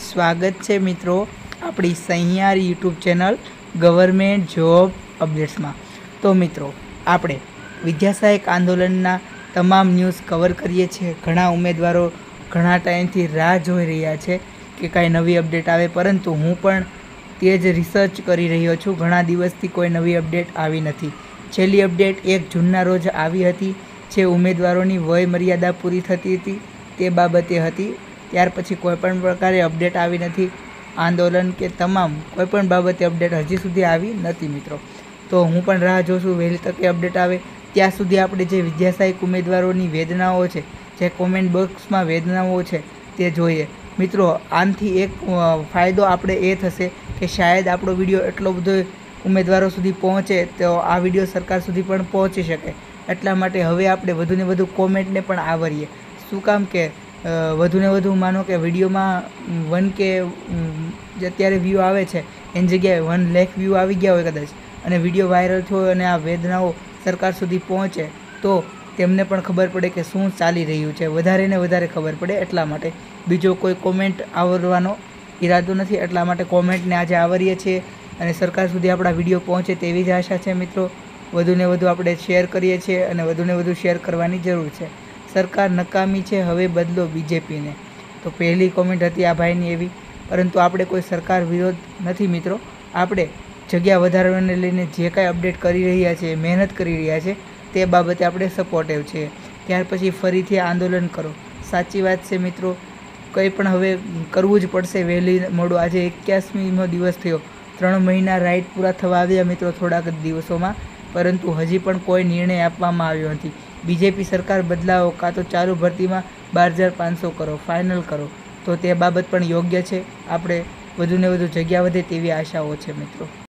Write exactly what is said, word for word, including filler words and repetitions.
स्वागत है मित्रों अपनी सहियार YouTube channel government job updates में। तो मित्रों आपणे विद्यासहायक आंदोलनना तमाम न्यूज़ कवर करीए छे। घणा उम्मीदवारों घणा टाइमथी राह जोई रह्या छे कि कांई नवी अपडेट आवे, परंतु हूँ पण ते ज रिसर्च करी रह्यो छुं। घणा दिवसथी कोई नवी अपडेट आवी नथी। छेल्ली अपडेट एक जूनना रोज आवी हती, जे उम्मीदवारोनी वय मर्यादा पूरी थती हती ते बाबते हती। त्यार पछी कोईपण प्रकारे अपडेट आवी नथी। आंदोलन के तमाम कोईपण बाबते अपडेट हजी सुधी आवी नथी मित्रों। तो हूँ पण राह जोऊं छुं वहेली तके अपडेट आवे त्यां सुधी आपणे जे विद्यासहायक उम्मीदवारोनी वेदनाओ छे, जे कॉमेंट बॉक्समां वेदनाओ छे ते जोईए मित्रों। आनाथी एक फायदो आपणे ए थशे के शायद आपणो विडियो एटलो बधो उम्मीदवारों सुधी पहोंचे तो आ विडियो सरकार सुधी पण पहोंची शके। एटला माटे हवे आपणे वधुने वधु कॉमेंटने पण आवरीए। शुं काम के વધુ ને વધુ માનો કે વિડીયોમાં વન કે જે અત્યારે વ્યૂ આવે છે એની જગ્યાએ વન લેખ વ્યૂ આવી ગયા હોય કદાચ, અને વિડીયો વાયરલ થયો અને આ વેદનાઓ સરકાર સુધી પહોંચે તો તેમને પણ ખબર પડે કે શું ચાલી રહ્યું છે, વધારે ને વધારે ખબર પડે। એટલા માટે બીજો કોઈ કોમેન્ટ આવરવાનો ઈરાદો નથી, એટલા માટે કોમેન્ટને આજે આવરીએ છીએ અને સરકાર સુધી આપણા વિડીયો પહોંચે તેવી જ આશા છે મિત્રો। વધુને વધુ આપણે શેર કરીએ છીએ અને વધુને વધુ શેર કરવાની જરૂર છે। सरकार नकामी है, हवे बदलो बीजेपी ने। तो पहली कॉमेंट थी आ भाईनी एवी, परंतु आपणे कोई सरकार विरोध नहीं मित्रों। आपणे जग्या वधारवाने लईने जे कांई अपडेट करी रह्या छे, मेहनत करी रह्या छे ते बाबते आपणे सपोर्टिव छे। त्यार पछी फरीथी आंदोलन करो, साची वात छे मित्रों। कंई पण हवे करवुं ज पड़शे वहेली मोडुं। आज एक्यासीमो दिवस थयो, त्रण महीना राइट पूरा थवा आव्या मित्रों थोड़ाक दिवसोमां, परंतु हजी पण कोई निर्णय आपवामां आव्यो नथी। बीजेपी सरकार बदलाव का तो चालू भर्ती में बार हज़ार पांच सौ करो, फाइनल करो तो ते बाबत पण योग्य है। आपणे वधु ने वधु जग्या वधे तेवी आशाओ छे मित्रों।